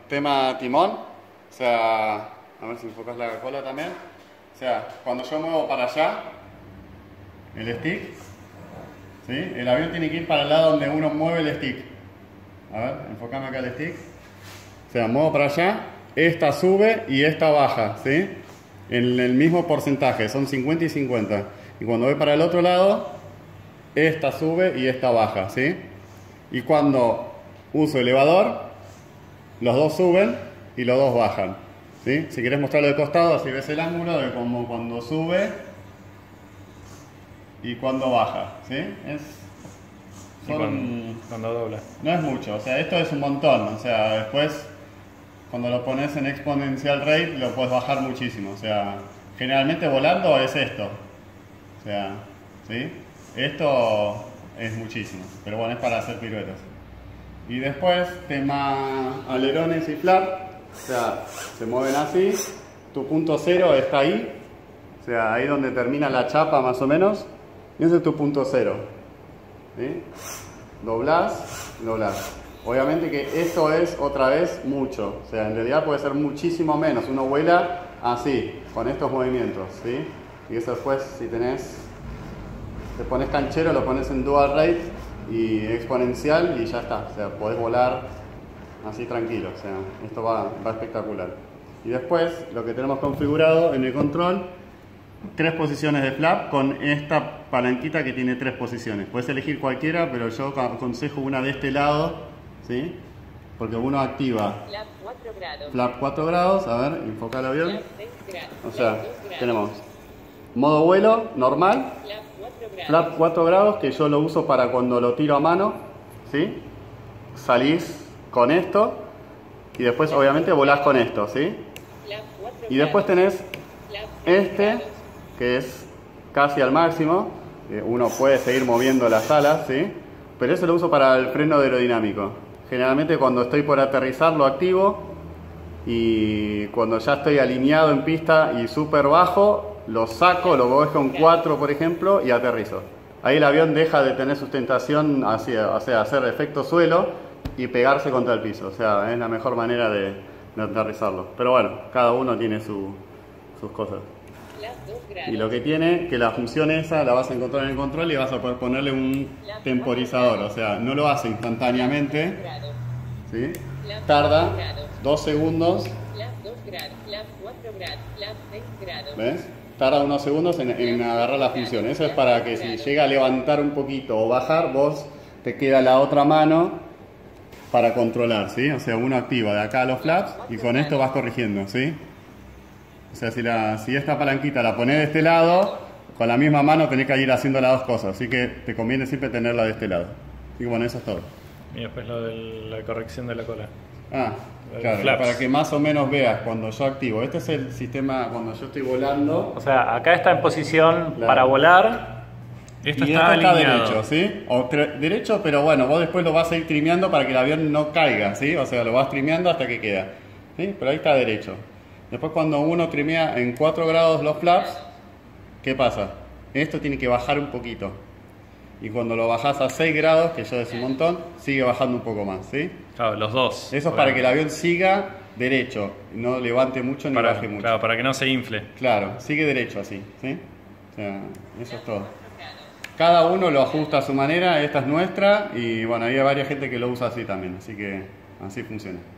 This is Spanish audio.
tema timón, o sea, a ver si enfocas la cola también. O sea, cuando yo muevo para allá, el stick, ¿sí? El avión tiene que ir para el lado donde uno mueve el stick. A ver, enfocame acá el stick. O sea, muevo para allá, esta sube y esta baja, ¿sí? En el mismo porcentaje, son 50 y 50. Y cuando voy para el otro lado, esta sube y esta baja, ¿sí? Y cuando uso elevador, los dos suben y los dos bajan, ¿sí? Si querés mostrarlo de costado, así ves el ángulo de como cuando sube y cuando baja, ¿sí? Cuando dobla. No es mucho, o sea, esto es un montón, o sea, después cuando lo pones en exponencial rate lo puedes bajar muchísimo, o sea, generalmente volando es esto, o sea, ¿sí? Esto es muchísimo, pero bueno, es para hacer piruetas. Y después, tema alerones y flap, o sea, se mueven así, tu punto cero está ahí, o sea, ahí donde termina la chapa más o menos, y ese es tu punto cero, ¿sí? Doblás, doblás. Obviamente que esto es otra vez mucho, o sea, en realidad puede ser muchísimo menos, uno vuela así, con estos movimientos, ¿sí? Y eso después, si tenés, te pones canchero, lo pones en dual rate y exponencial y ya está, o sea, podés volar así tranquilo, o sea, esto va espectacular. Y después, lo que tenemos configurado en el control, 3 posiciones de flap con esta palanquita que tiene 3 posiciones. Puedes elegir cualquiera, pero yo aconsejo una de este lado, ¿sí? Porque uno activa flap 4 grados, a ver, enfoca el avión. O sea, tenemos modo vuelo normal, flap 4 grados, que yo lo uso para cuando lo tiro a mano, ¿sí? Salís con esto y después obviamente volás con esto, ¿sí? Y después tenés este, que es casi al máximo, uno puede seguir moviendo las alas, ¿sí? Pero eso lo uso para el freno aerodinámico. Generalmente cuando estoy por aterrizar lo activo y cuando ya estoy alineado en pista y súper bajo, lo saco, lo dejo en 4 por ejemplo y aterrizo. Ahí el avión deja de tener sustentación, hacia, o sea, hacer efecto suelo y pegarse contra el piso. O sea, es la mejor manera de aterrizarlo. Pero bueno, cada uno tiene sus cosas. Y lo que tiene, que la función esa la vas a encontrar en el control y vas a poder ponerle un temporizador. O sea, no lo hace instantáneamente, ¿sí? Tarda 2 segundos. ¿Ves? Tarda unos segundos en agarrar la función. Eso es para que si llega a levantar un poquito o bajar, vos te queda la otra mano para controlar, ¿sí? O sea, uno activa de acá los flaps y con esto vas corrigiendo, ¿sí? O sea, si esta palanquita la pones de este lado, con la misma mano tenés que ir haciendo las dos cosas, así que te conviene siempre tenerla de este lado. Y bueno, eso es todo. Y después lo de la corrección de la cola. Ah, claro, para que más o menos veas cuando yo activo. Este es el sistema cuando yo estoy volando. O sea, acá está en posición para volar. Esto y está esto está alineado. derecho, ¿sí? O derecho, pero bueno, vos después lo vas a ir trimeando para que el avión no caiga, ¿sí? O sea, lo vas trimeando hasta que queda, ¿sí? Pero ahí está derecho. Después cuando uno trimea en 4 grados los flaps, ¿qué pasa? Esto tiene que bajar un poquito. Y cuando lo bajás a 6 grados, que ya es un montón, sigue bajando un poco más, ¿sí? Claro, los dos. Eso es para que el avión siga derecho, no levante mucho ni baje mucho. Claro, para que no se infle. Claro, sigue derecho así, ¿sí? O sea, eso es todo. Cada uno lo ajusta a su manera, esta es nuestra y bueno, hay varias gente que lo usa así también, así que así funciona.